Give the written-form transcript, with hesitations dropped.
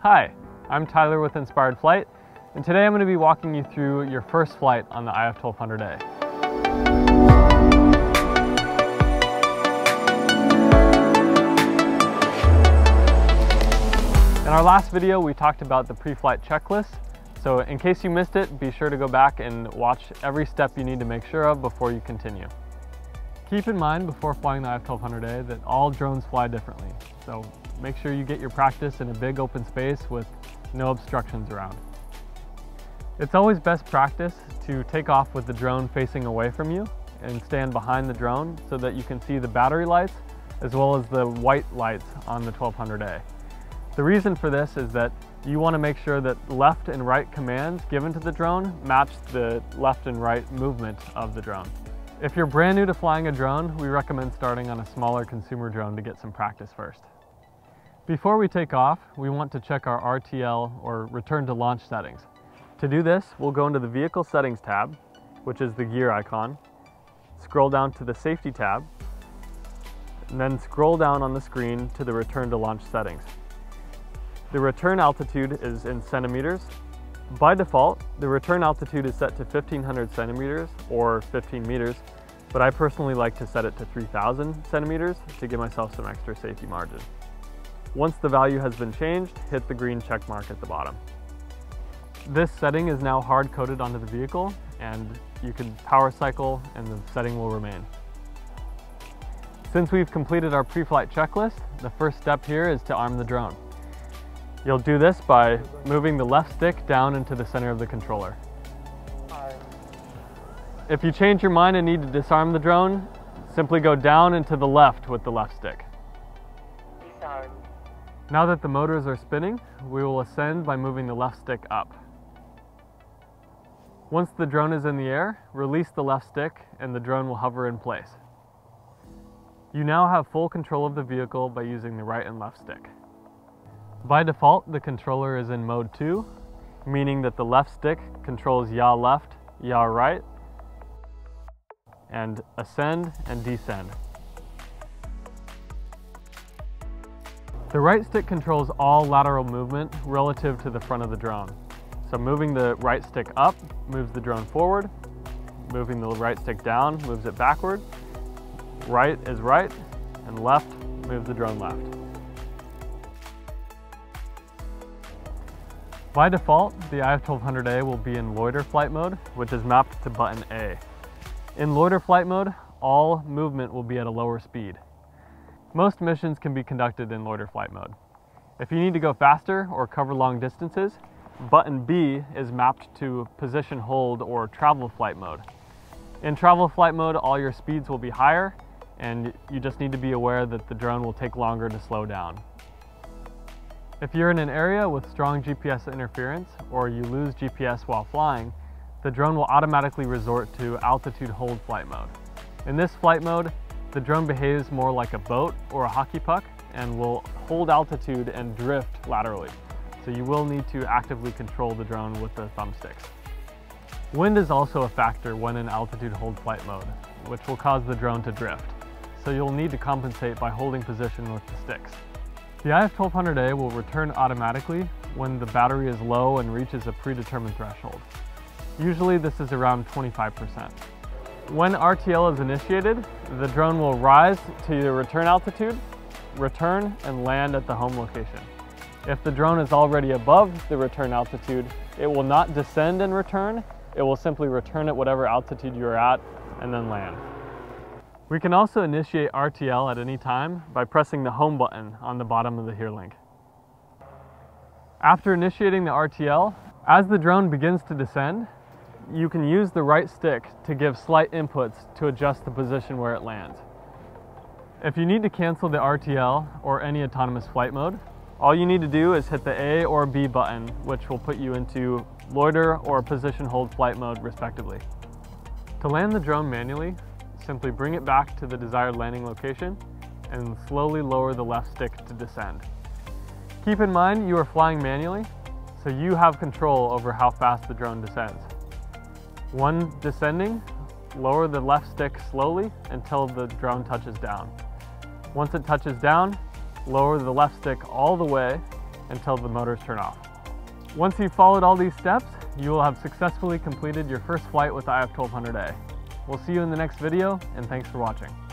Hi, I'm Tyler with Inspired Flight, and today I'm going to be walking you through your first flight on the IF1200A. In our last video, we talked about the pre-flight checklist, so in case you missed it, be sure to go back and watch every step you need to make sure of before you continue. Keep in mind before flying the IF1200A that all drones fly differently, so make sure you get your practice in a big open space with no obstructions around. It's always best practice to take off with the drone facing away from you and stand behind the drone so that you can see the battery lights as well as the white lights on the 1200A. The reason for this is that you want to make sure that left and right commands given to the drone match the left and right movement of the drone. If you're brand new to flying a drone, we recommend starting on a smaller consumer drone to get some practice first. Before we take off, we want to check our RTL or return to launch settings. To do this, we'll go into the Vehicle Settings tab, which is the gear icon, scroll down to the Safety tab, and then scroll down on the screen to the Return to Launch settings. The return altitude is in centimeters. By default, the return altitude is set to 1500 centimeters or 15 meters, but I personally like to set it to 3000 centimeters to give myself some extra safety margin. Once the value has been changed, hit the green check mark at the bottom. This setting is now hard-coded onto the vehicle, and you can power cycle and the setting will remain. Since we've completed our pre-flight checklist, the first step here is to arm the drone. You'll do this by moving the left stick down into the center of the controller. If you change your mind and need to disarm the drone, simply go down and to the left with the left stick. Now that the motors are spinning, we will ascend by moving the left stick up. Once the drone is in the air, release the left stick and the drone will hover in place. You now have full control of the vehicle by using the right and left stick. By default, the controller is in mode 2, meaning that the left stick controls yaw left, yaw right, and ascend and descend. The right stick controls all lateral movement relative to the front of the drone. So moving the right stick up moves the drone forward, moving the right stick down moves it backward, right is right, and left moves the drone left. By default, the IF1200A will be in loiter flight mode, which is mapped to button A. In loiter flight mode, all movement will be at a lower speed. Most missions can be conducted in loiter flight mode. If you need to go faster or cover long distances, button B is mapped to position hold or travel flight mode. In travel flight mode, all your speeds will be higher, and you just need to be aware that the drone will take longer to slow down. If you're in an area with strong GPS interference or you lose GPS while flying, the drone will automatically resort to altitude hold flight mode. In this flight mode, the drone behaves more like a boat or a hockey puck and will hold altitude and drift laterally. So you will need to actively control the drone with the thumbsticks. Wind is also a factor when in altitude hold flight mode, which will cause the drone to drift. So you'll need to compensate by holding position with the sticks. The IF1200A will return automatically when the battery is low and reaches a predetermined threshold. Usually this is around 25%. When RTL is initiated, the drone will rise to the return altitude, return, and land at the home location. If the drone is already above the return altitude, it will not descend and return, it will simply return at whatever altitude you're at and then land. We can also initiate RTL at any time by pressing the home button on the bottom of the HERE link. After initiating the RTL, as the drone begins to descend, you can use the right stick to give slight inputs to adjust the position where it lands. If you need to cancel the RTL or any autonomous flight mode, all you need to do is hit the A or B button, which will put you into loiter or position hold flight mode respectively. To land the drone manually, simply bring it back to the desired landing location and slowly lower the left stick to descend. Keep in mind you are flying manually, so you have control over how fast the drone descends. When descending, lower the left stick slowly until the drone touches down. Once it touches down, lower the left stick all the way until the motors turn off. Once you've followed all these steps, you will have successfully completed your first flight with the IF1200A. We'll see you in the next video, and thanks for watching.